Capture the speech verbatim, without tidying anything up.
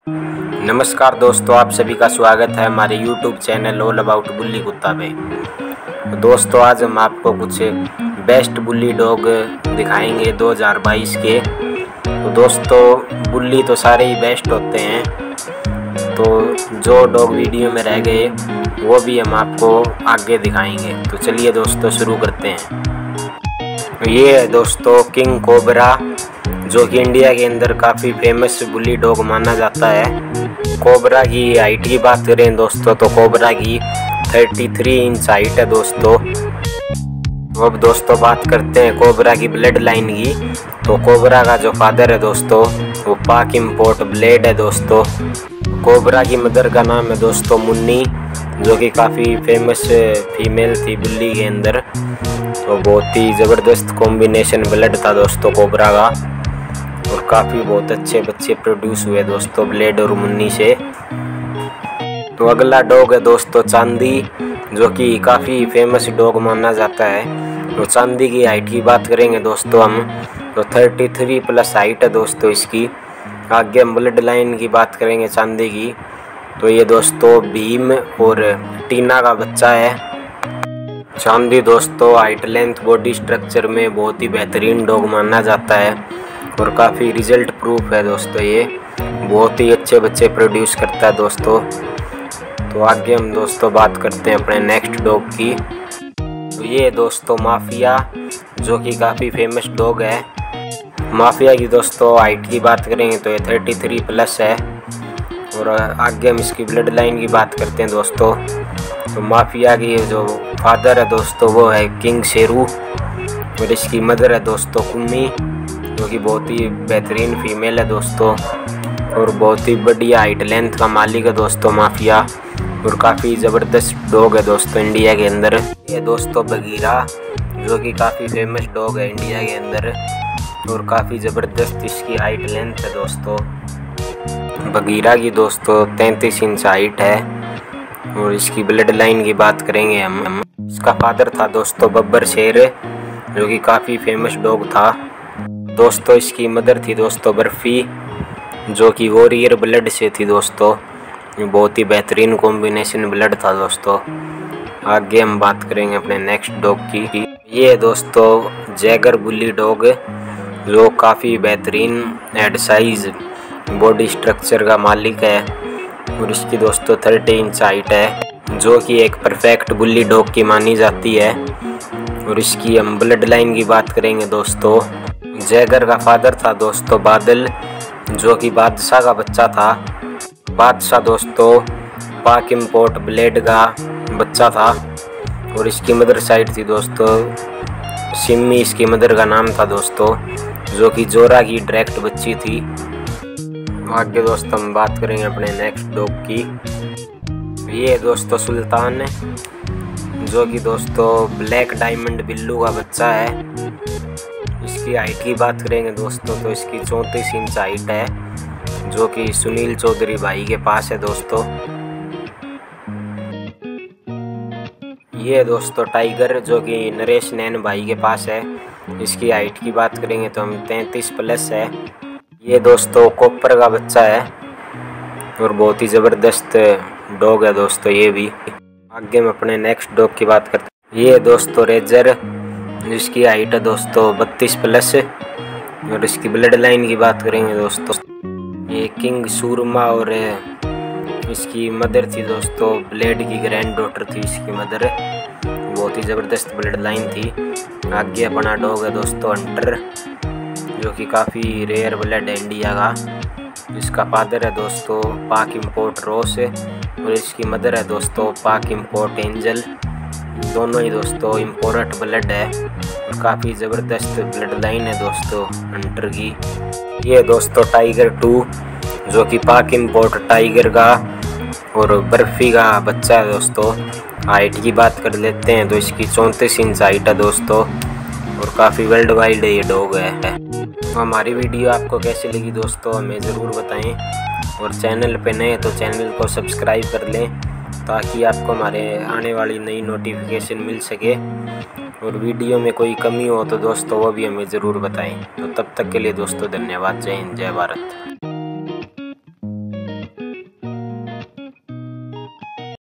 नमस्कार दोस्तों, आप सभी का स्वागत है हमारे YouTube channel all about bully kutta पे। तो दोस्तों, आज हम आपको कुछ बेस्ट बुल्ली डॉग दिखाएंगे दो हज़ार बाईस के। तो दोस्तों, बुल्ली तो सारे ही बेस्ट होते हैं, तो जो डॉग वीडियो में रह गए वो भी हम आपको आगे दिखाएंगे। तो चलिए दोस्तों, शुरू करते हैं। ये है दोस्तों किंग कोबरा, जो कि इंडिया के अंदर काफ़ी फेमस बुली डॉग माना जाता है। कोबरा की हाइट की बात करें दोस्तों, तो कोबरा की तैंतीस इंच हाइट है दोस्तों। अब दोस्तों बात करते हैं कोबरा की ब्लड लाइन की। तो कोबरा का जो फादर है दोस्तों, वो पाक इम्पोर्ट ब्लेड है दोस्तों। कोबरा की मदर का नाम है दोस्तों मुन्नी, जो कि काफ़ी फेमस फीमेल थी बुल्ली के अंदर। तो बहुत ही ज़बरदस्त कॉम्बिनेशन ब्लड था दोस्तों कोबरा का, और काफ़ी बहुत अच्छे बच्चे प्रोड्यूस हुए दोस्तों ब्लेड और मुन्नी से। तो अगला डॉग है दोस्तों चांदी, जो कि काफ़ी फेमस डॉग माना जाता है। तो चांदी की हाइट की बात करेंगे दोस्तों हम, तो तैंतीस प्लस हाइट है दोस्तों इसकी। आगे हम ब्लड लाइन की बात करेंगे चांदी की, तो ये दोस्तों भीम और टीना का बच्चा है। चांदी दोस्तों हाइट लेंथ बॉडी स्ट्रक्चर में बहुत ही बेहतरीन डॉग माना जाता है, और काफ़ी रिजल्ट प्रूफ है दोस्तों। ये बहुत ही अच्छे बच्चे प्रोड्यूस करता है दोस्तों। तो आगे हम दोस्तों बात करते हैं अपने नेक्स्ट डॉग की। तो ये दोस्तों माफिया, जो कि काफ़ी फेमस डॉग है। माफिया की दोस्तों हाइट की बात करेंगे तो ये तैंतीस प्लस है, और आगे हम इसकी ब्लड लाइन की बात करते हैं दोस्तों। तो माफिया की जो फादर है दोस्तों, वो है किंग शेरू, और इसकी मदर है दोस्तों कुम्मी, जो कि बहुत ही बेहतरीन फीमेल है दोस्तों, और बहुत ही बढ़िया हाइट लेंथ का मालिक है दोस्तों माफिया, और काफ़ी ज़बरदस्त डॉग है दोस्तों इंडिया के अंदर। ये दोस्तों बगीरा, जो कि काफ़ी फेमस डॉग है इंडिया के अंदर, और काफ़ी ज़बरदस्त इसकी हाइट लेंथ है दोस्तों। बगीरा की दोस्तों तैंतीस इंच हाइट है, और इसकी ब्लड लाइन की बात करेंगे हम। इसका फादर था दोस्तों बब्बर शेर, जो कि काफ़ी फेमस डॉग था दोस्तों। इसकी मदर थी दोस्तों बर्फ़ी, जो कि वॉरियर ब्लड से थी दोस्तों। बहुत ही बेहतरीन कॉम्बिनेशन ब्लड था दोस्तों। आगे हम बात करेंगे अपने नेक्स्ट डॉग की। ये है दोस्तों जैगर बुली डॉग, जो काफ़ी बेहतरीन हेड साइज बॉडी स्ट्रक्चर का मालिक है, और इसकी दोस्तों तीस इंच हाइट है, जो कि एक परफेक्ट बुली डॉग की मानी जाती है। और इसकी हम ब्लड लाइन की बात करेंगे दोस्तों। जैगर का फादर था दोस्तों बादल, जो कि बादशाह का बच्चा था। बादशाह दोस्तों पाक इम्पोर्ट ब्लेड का बच्चा था, और इसकी मदर साइड थी दोस्तों सिम्मी, इसकी मदर का नाम था दोस्तों, जो कि जोरा की डायरेक्ट बच्ची थी। आगे दोस्तों हम बात करेंगे अपने नेक्स्ट डॉग की। ये दोस्तों सुल्तान, जो कि दोस्तों ब्लैक डायमंड बिल्लू का बच्चा है। इसकी हाइट की बात करेंगे दोस्तों, तो इसकी चौंतीस इंच हाइट है, जो कि सुनील चौधरी भाई के पास है दोस्तों। ये दोस्तों टाइगर, जो कि नरेश नैन भाई के पास है। इसकी हाइट की बात करेंगे तो हम तैंतीस प्लस है। ये दोस्तों कॉपर का बच्चा है, और बहुत ही ज़बरदस्त डॉग है दोस्तों ये भी। आगे हम अपने नेक्स्ट डॉग की बात करते हैं। ये दोस्तों रेजर, जिसकी हाइट है दोस्तों बत्तीस प्लस, और इसकी ब्लड लाइन की बात करेंगे दोस्तों। ये किंग सूरमा, और इसकी मदर थी दोस्तों ब्लेड की ग्रैंड डॉटर थी इसकी मदर। बहुत ही ज़बरदस्त ब्लड लाइन थी। आगे अपना डॉग है दोस्तों हंटर, जो कि काफ़ी रेयर ब्लड है इंडिया का। इसका फादर है दोस्तों पाक इम्पोर्ट रोस, और इसकी मदर है दोस्तों पाक इम्पोर्ट एंजल। दोनों ही दोस्तों इम्पोर्ट ब्लड है, और काफ़ी ज़बरदस्त ब्लड लाइन है दोस्तों हंटर की। ये दोस्तों टाइगर टू, जो कि पाक इम्पोर्ट टाइगर का और बर्फ़ी का बच्चा है दोस्तों। हाइट की बात कर लेते हैं तो इसकी चौंतीस इंच हाइट है दोस्तों, और काफ़ी वर्ल्ड वाइड ये डॉग है। तो हमारी वीडियो आपको कैसी लगी दोस्तों, हमें ज़रूर बताएं, और चैनल पे नए तो चैनल को सब्सक्राइब कर लें, ताकि आपको हमारे आने वाली नई नोटिफिकेशन मिल सके। और वीडियो में कोई कमी हो तो दोस्तों वो भी हमें ज़रूर बताएं। तो तब तक के लिए दोस्तों धन्यवाद। जय हिंद, जय भारत।